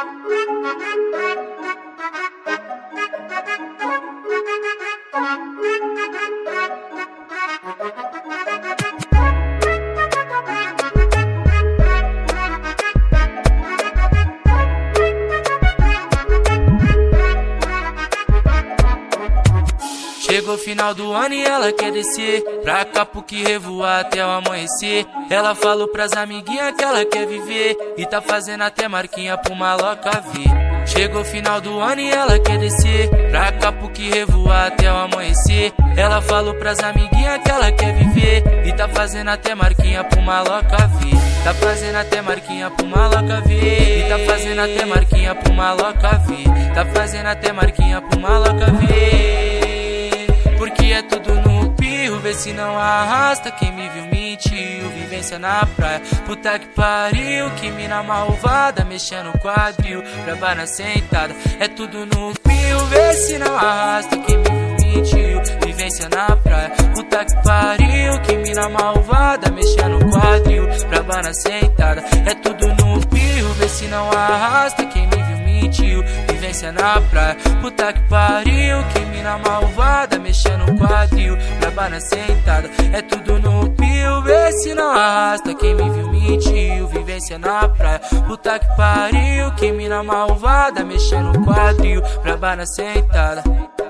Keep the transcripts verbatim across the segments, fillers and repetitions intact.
Chegou o final do ano e ela quer descer pra Capuqui revoar até o amanhecer. Ela falou pras amiguinhas que ela quer viver e tá fazendo até marquinha pro maloca ver. Chegou o final do ano e ela quer descer pra Capuqui revoar até o amanhecer. Ela falou pras amiguinhas que ela quer viver e tá fazendo até marquinha pro maloca ver. Tá fazendo até marquinha pro maloca ver. E tá fazendo até marquinha pro maloca ver. Tá fazendo até marquinha pro maloca ver. Porque é tudo no pio, vê se não arrasta. Quem me viu mentiu, vivência na praia. Puta que pariu, que mina malvada, mexendo o quadril, braba na sentada. É tudo no pio, vê se não arrasta. Quem me viu mentiu, vivência na praia. Puta que pariu, que mina malvada, mexendo o quadril, braba na sentada. É tudo no pio, vê se não arrasta. Quem me viu mentiu, vivência na praia. Puta que pariu, que mina malvada, mexendo o quadril, braba na sentada. É tudo no pio, vê se não arrasta. Quem me viu mentiu, vivência na praia. Puta que pariu, que mina malvada, mexendo o quadril, braba na sentada.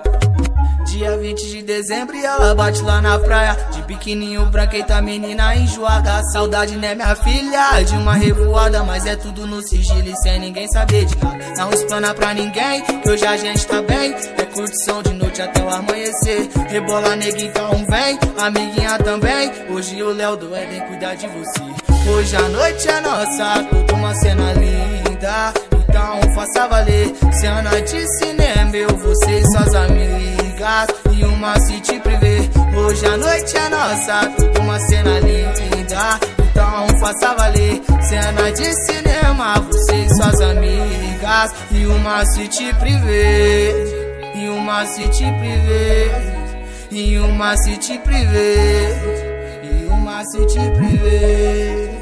Dia vinte de dezembro e ela bate lá na praia, de biquininho branco, eita menina enjoada. A saudade né minha filha, de uma revoada, mas é tudo no sigilo e sem ninguém saber de nada. Não explana pra ninguém, que hoje a gente tá bem. É curtição de noite até o amanhecer. Rebola neguinho, então vem, amiguinha também. Hoje o Léo do Éden cuida de você. Hoje a noite é nossa, tudo uma cena linda, então faça valer. Cena de cinema, eu, você e suas amigas e uma city privê. Hoje a noite é nossa, tudo uma cena linda, então faça valer. Cena de cinema, você e suas amigas e uma city privê. E uma city privê. E uma city privê. E uma city privê.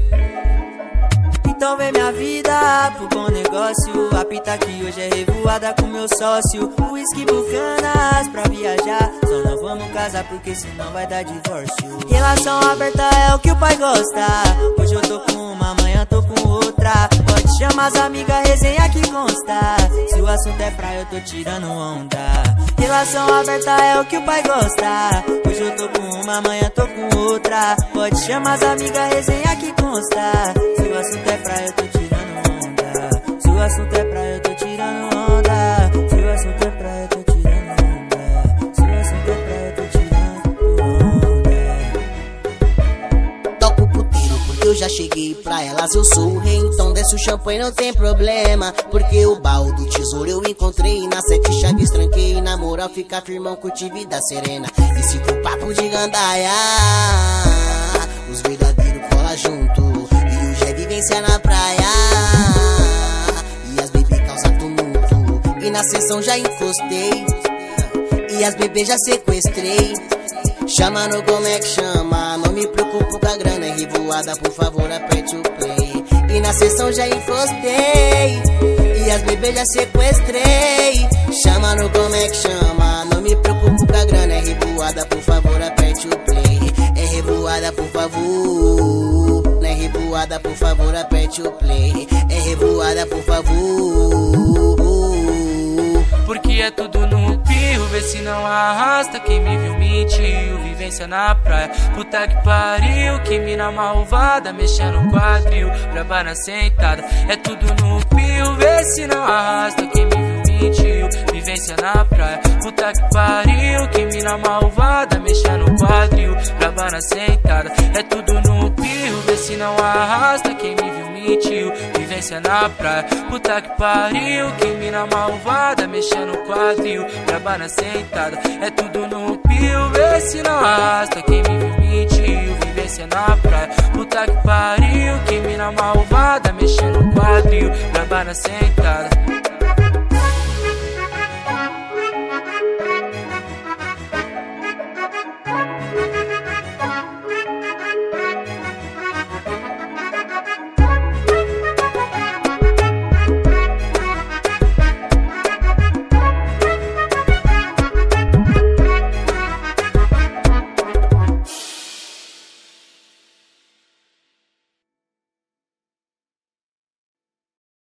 Então vem minha vida pro bom negócio. Apita que hoje é revoada com meu sócio. Whisky bucanas pra viajar. Só não vamos casar porque senão vai dar divórcio. Relação aberta é o que o pai gosta. Hoje eu tô com uma, amanhã tô com outra. Pode chamar as amigas, resenha que consta. Se o assunto é praia eu tô tirando onda. Relação aberta é o que o pai gosta. Hoje eu tô com uma, amanhã tô com outra. Pode chamar as amigas, resenha que consta. Se o assunto é praia eu tô tirando onda. Se o assunto é praia eu tô tirando onda. Se o assunto é praia eu tô tirando onda. Se o assunto é praia eu tô tirando onda. Toco puteiro porque eu já cheguei pra elas, eu sou o rei. Então desce o champanhe, não tem problema, porque o baú do tesouro eu encontrei. Na sete chaves tranquei, na moral fica firmão, curti vida serena. E se for papo de gandaia, os verdadeiros cola junto. E hoje é vivência na praia, e as bebês causa tumulto. E na sessão já encostei, e as bebês já sequestrei. Chama no como é que chama, não me preocupo com a grana. É revoada, por favor aperte o play. E na sessão já encostei, e as bebês já sequestrei. Chama no como é que chama, não me preocupo com a grana. É revoada, por favor aperte o play. É revoada, por favor. Não é revoada, por favor aperte o play. É revoada, por favor. Porque é tudo no pio, vê se não arrasta. Quem me viu mentiu, vivência na praia. Puta que pariu, que mina malvada, mexendo o quadril, braba na sentada. É tudo no pio, vê se não arrasta. Quem me viu mentiu, vivência na praia. Puta que pariu, que mina malvada, mexendo o quadril, braba na sentada. É tudo no pio, vê se não arrasta. Quem me viu mentiu, vivência na praia. Puta que pariu, que mina malvada, mexendo o quadril, braba na sentada. É tudo no pio, vê se não arrasta. Quem me viu mentiu, vivência na praia. Puta que pariu, que mina malvada, mexendo o quadril, braba na sentada.